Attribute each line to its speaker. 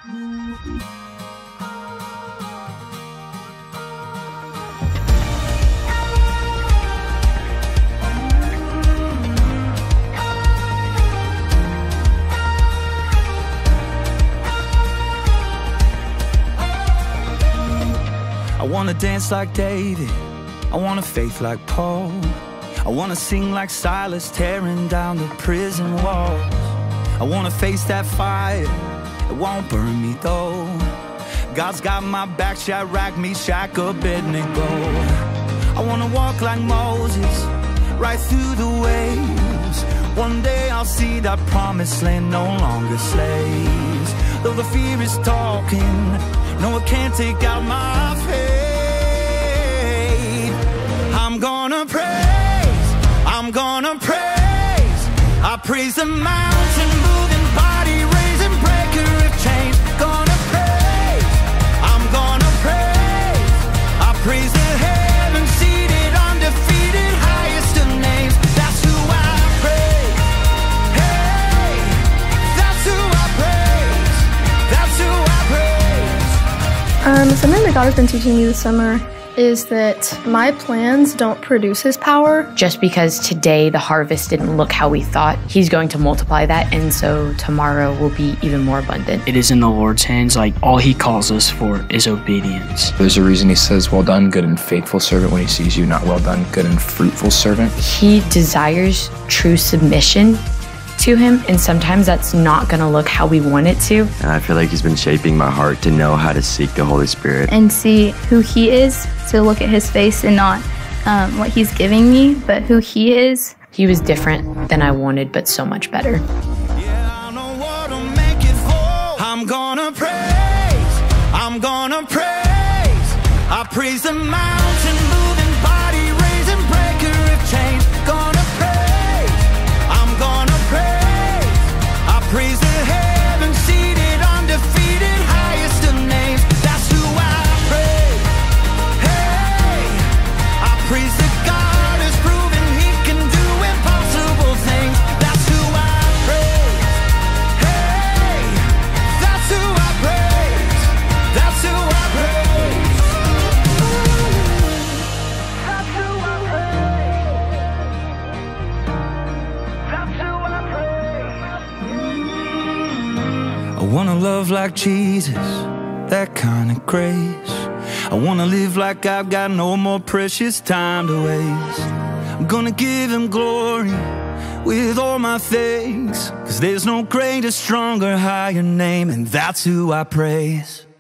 Speaker 1: I wanna dance like David, I want a faith like Paul, I wanna sing like Silas, tearing down the prison walls. I wanna face that fire, it won't burn me though. God's got my back, Shadrach, Meshach, Abednego. I wanna walk like Moses, right through the waves. One day I'll see that promised land, no longer slaves. Though the fear is talking, no, it can't take out my faith. I'm gonna praise, I'm gonna praise. I praise the mountain moving, body raising, breaker of chains. Gonna praise, I'm gonna praise. I praise the heaven seated, undefeated, highest of names. That's who I praise. Hey, that's who I praise. That's who I praise.
Speaker 2: Something that God has been teaching me this summer is that my plans don't produce His power.
Speaker 3: Just because today the harvest didn't look how we thought, He's going to multiply that, and so tomorrow will be even more abundant.
Speaker 4: It is in the Lord's hands. Like, all He calls us for is obedience.
Speaker 5: There's a reason He says, well done, good and faithful servant, when He sees you, not well done, good and fruitful servant.
Speaker 3: He desires true submission to Him, and sometimes that's not going to look how we want it to.
Speaker 6: And I feel like He's been shaping my heart to know how to seek the Holy Spirit.
Speaker 7: And see who He is, to look at His face and not what He's giving me, but who He is.
Speaker 3: He was different than I wanted, but so much better.
Speaker 1: Yeah, I know what'll make it fall. I'm gonna praise, I'm gonna praise. I praise the mountain moving, body raising, breaker of chains. Gonna praise, I'm gonna praise. I praise the heaven seated, undefeated, highest of names. That's who I praise. Hey, I praise the God who's proven He can do impossible things. That's who I praise. Hey, that's who I praise. That's who I praise. That's who I praise. That's who I praise. I wanna love like Jesus, that kind of grace. I wanna live like I've got no more precious time to waste. I'm gonna give Him glory with all my things, 'cause there's no greater, stronger, higher name, and that's who I praise.